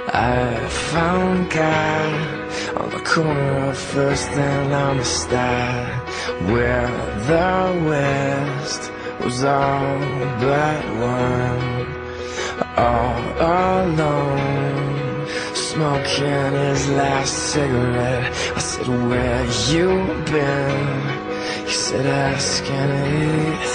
I found God on the corner of First and Amistad, where the West was all but one. All alone, smoking his last cigarette. I said, where you been? He said, ask anything.